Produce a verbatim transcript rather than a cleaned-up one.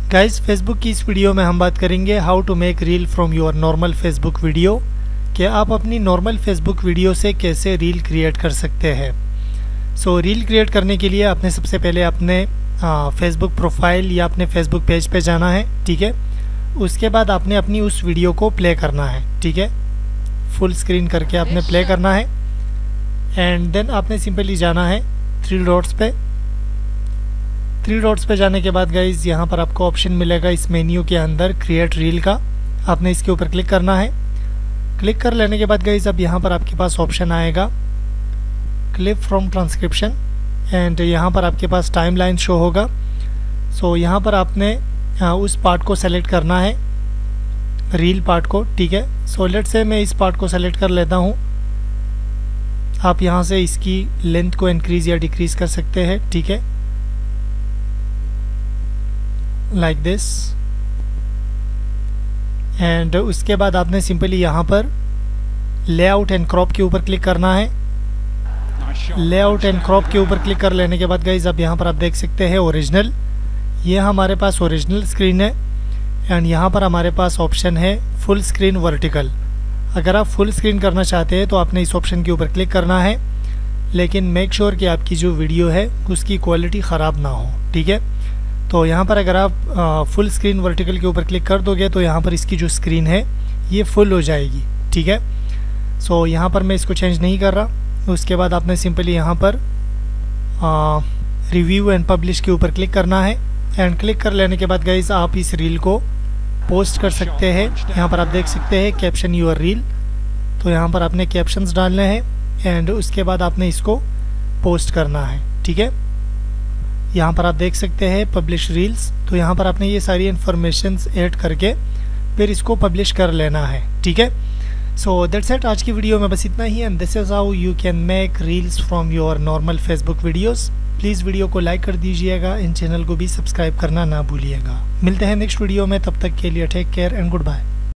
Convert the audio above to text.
Guys, Facebook की इस video में हम बात करेंगे how to make reel from your normal Facebook video, कि आप अपनी नॉर्मल फेसबुक वीडियो से कैसे रील क्रिएट कर सकते हैं। सो so, रील क्रिएट करने के लिए आपने सबसे पहले अपने फेसबुक प्रोफाइल या अपने फेसबुक पेज पे जाना है, ठीक है। उसके बाद आपने अपनी उस वीडियो को प्ले करना है, ठीक है। फुल स्क्रीन करके आपने प्ले करना है एंड देन आपने सिंपली जाना है थ्री डॉट्स पे। थ्री डॉट्स पे जाने के बाद गाइज यहाँ पर आपको ऑप्शन मिलेगा इस मेन्यू के अंदर क्रिएट रील का। आपने इसके ऊपर क्लिक करना है। क्लिक कर लेने के बाद गाइज अब यहाँ पर आपके पास ऑप्शन आएगा क्लिप फ्रॉम ट्रांसक्रिप्शन एंड यहाँ पर आपके पास टाइमलाइन शो होगा। सो so, यहाँ पर आपने उस पार्ट को सेलेक्ट करना है, रील पार्ट को, ठीक है। सो लेट से मैं इस पार्ट को सेलेक्ट कर लेता हूँ। आप यहाँ से इसकी लेंथ को इंक्रीज या डिक्रीज कर सकते हैं, ठीक है, लाइक दिस। एंड उसके बाद आपने सिंपली यहाँ पर लेआउट एंड क्रॉप के ऊपर क्लिक करना है। लेआउट एंड क्रॉप के ऊपर क्लिक कर लेने के बाद गाइज अब यहाँ पर आप देख सकते हैं ओरिजिनल, ये हमारे पास ओरिजिनल स्क्रीन है एंड यहाँ पर हमारे पास ऑप्शन है फुल स्क्रीन वर्टिकल। अगर आप फुल स्क्रीन करना चाहते हैं तो आपने इस ऑप्शन के ऊपर क्लिक करना है, लेकिन मेक श्योर कि आपकी जो वीडियो है उसकी क्वालिटी ख़राब ना हो, ठीक है। तो यहाँ पर अगर आप फुल स्क्रीन वर्टिकल के ऊपर क्लिक कर दोगे तो यहाँ पर इसकी जो स्क्रीन है ये फुल हो जाएगी, ठीक है। सो यहाँ पर मैं इसको चेंज नहीं कर रहा। उसके बाद आपने सिंपली यहाँ पर रिव्यू एंड पब्लिश के ऊपर क्लिक करना है एंड क्लिक कर लेने के बाद गाइज आप इस रील को पोस्ट कर सकते हैं। यहाँ पर आप देख सकते हैं कैप्शन यूर रील, तो यहाँ पर आपने कैप्शंस डालने हैं एंड उसके बाद आपने इसको पोस्ट करना है, ठीक है। यहाँ पर आप देख सकते हैं पब्लिश रील्स, तो यहाँ पर आपने ये सारी इन्फॉर्मेशंस ऐड करके फिर इसको पब्लिश कर लेना है, ठीक है। सो दैट्स इट, आज की वीडियो में बस इतना ही and this is how you can make reels from your normal Facebook videos. Please video को लाइक कर दीजिएगा, इन चैनल को भी सब्सक्राइब करना ना भूलिएगा। मिलते हैं नेक्स्ट वीडियो में, तब तक के लिए take care and good bye.